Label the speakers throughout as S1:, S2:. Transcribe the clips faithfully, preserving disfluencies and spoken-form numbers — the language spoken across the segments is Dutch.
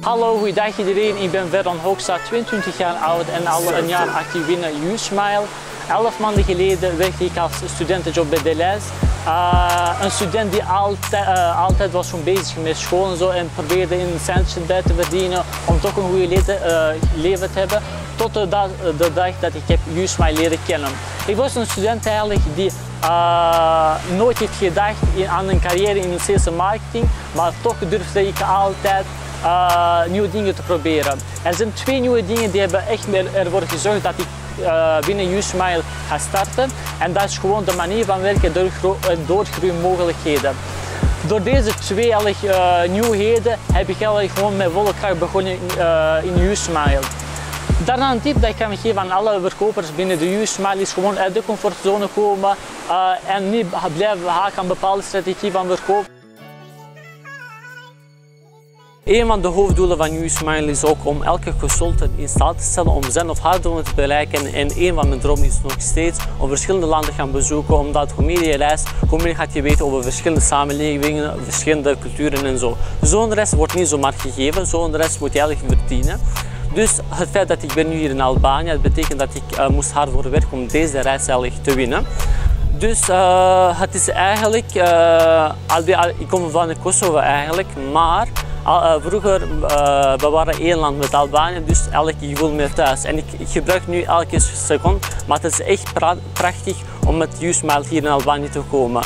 S1: Hallo, goeiedag iedereen. Ik ben Vernon Hoogsta, tweeëntwintig jaar oud en al een jaar actief binnen U-Smile. Elf maanden geleden werkte ik als studentenjob bij Deleuze. Uh, een student die altijd, uh, altijd was gewoon bezig met school en zo en probeerde een centje bij te verdienen om toch een goede leven, uh, leven te hebben. Tot de dag, de dag dat ik heb U-Smile leren kennen. Ik was een student eigenlijk die uh, nooit heeft gedacht in, aan een carrière in sales en marketing, maar toch durfde ik altijd uh, nieuwe dingen te proberen. Er zijn twee nieuwe dingen die hebben echt ervoor gezorgd dat ik Uh, binnen U-Smile ga starten. En dat is gewoon de manier van werken door, door groeimogelijkheden. Door deze twee uh, nieuwheden heb ik eigenlijk gewoon met volle kracht begonnen uh, in U-Smile. Daarna een tip dat ik kan geven aan alle verkopers binnen de U-Smile is gewoon uit de comfortzone komen uh, en niet blijven haken aan bepaalde strategie van verkoop. Een van de hoofddoelen van U-Smile is ook om elke consultant in staat te stellen om zijn of haar doelen te bereiken. En een van mijn dromen is nog steeds om verschillende landen te gaan bezoeken, omdat hoe meer je reist, hoe meer gaat je weten over verschillende samenlevingen, verschillende culturen en zo. Zo'n reis wordt niet zomaar gegeven, zo'n reis moet je eigenlijk verdienen. Dus het feit dat ik ben nu hier in Albanië, dat betekent dat ik uh, moest hard voor werken om deze reis eigenlijk te winnen. Dus uh, het is eigenlijk, uh, ik kom van Kosovo eigenlijk, maar uh, vroeger uh, we waren één land met Albanië, dus eigenlijk ik voel me thuis. En ik, ik gebruik nu elke seconde, maar het is echt pra prachtig om met U-Smile hier in Albanië te komen.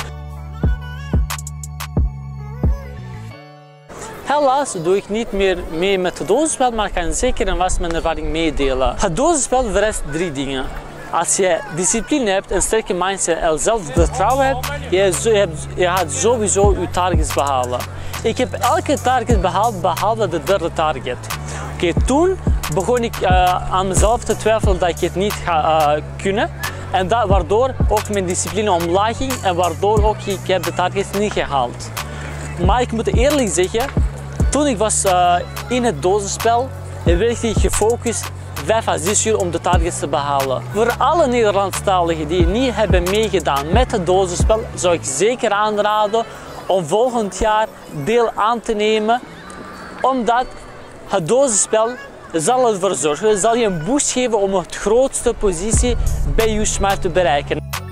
S1: Helaas doe ik niet meer mee met het dozenspel, maar ik kan zeker en vast mijn ervaring meedelen. Het dozenspel vereist drie dingen. Als je discipline hebt, een sterke mindset en zelfvertrouwen hebt, je, je, je gaat sowieso je targets behalen. Ik heb elke target behaald behalve de derde target. Oké, okay, toen begon ik uh, aan mezelf te twijfelen dat ik het niet ga uh, kunnen. En dat, waardoor ook mijn discipline omlaag ging en waardoor ook ik heb de targets niet gehaald. Maar ik moet eerlijk zeggen, toen ik was uh, in het dozenspel, werd ik gefocust vijf à zes uur om de targets te behalen. Voor alle Nederlandstaligen die niet hebben meegedaan met het dozenspel, zou ik zeker aanraden om volgend jaar deel aan te nemen, omdat het dozenspel zal ervoor zorgen, zal je een boost geven om het grootste positie bij U-Smile te bereiken.